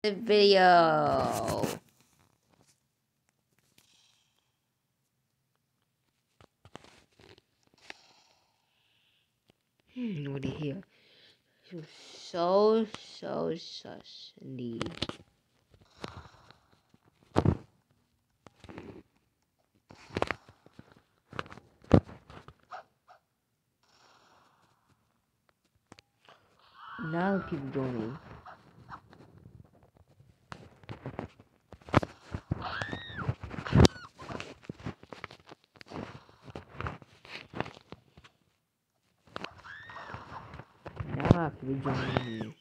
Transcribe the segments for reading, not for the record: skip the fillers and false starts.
video. What do you hear? So sus indeed. Now people joining. Now people joining me.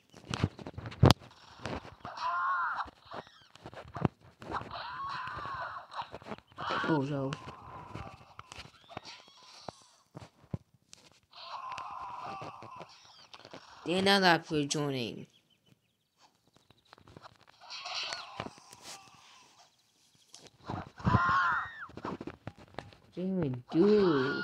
Oh no. Then now people joining. What do you even do?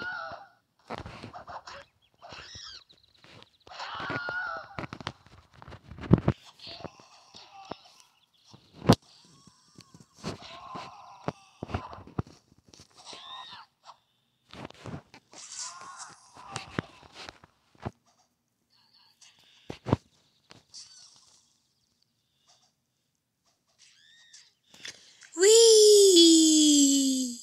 Wee!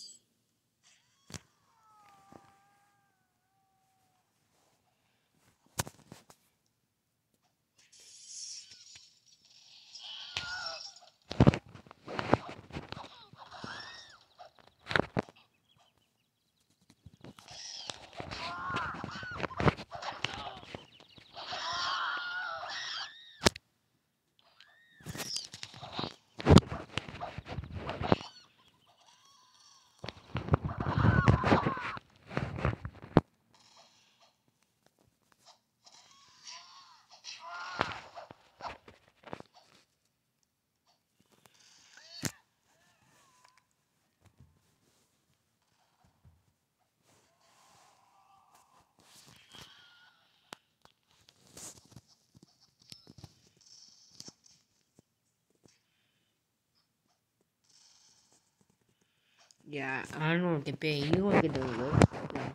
Yeah, I don't know what to pay. You want to get the look? Yeah.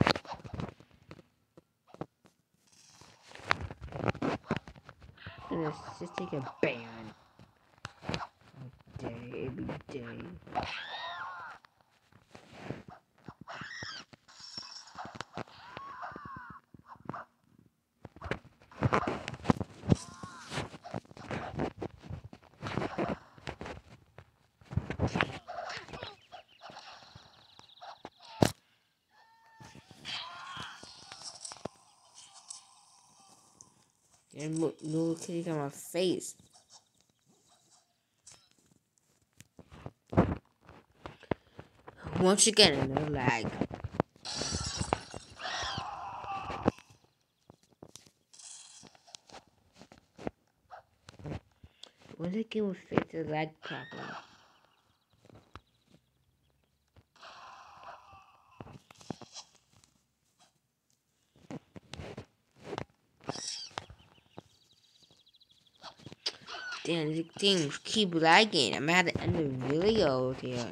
Let's just take a ban. Day, every day. And look, no kitty on my face. Once again, another lag. Once again, we fix the lag problem. Damn, these things keep lagging. I'm at the end of the video here.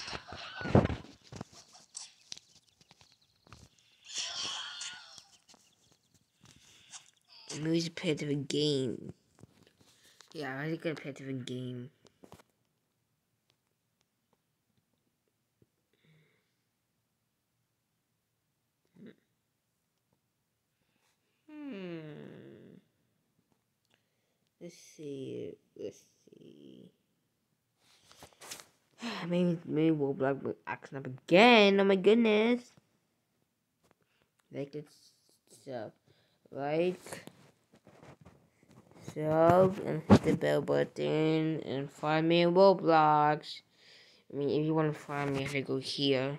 Maybe it's a bit of a game. Yeah, I think it's a bit of a game. Let's see. Maybe Roblox will action up again. Oh my goodness. Like it's sub. Like sub and hit the bell button and find me in Roblox. I mean, if you want to find me, I have to go here.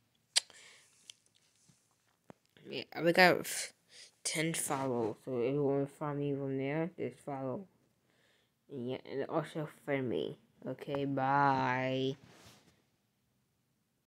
Yeah, I got 10 follow, so if you want to find me from there, just follow. Yeah, and also friend me. Okay, bye.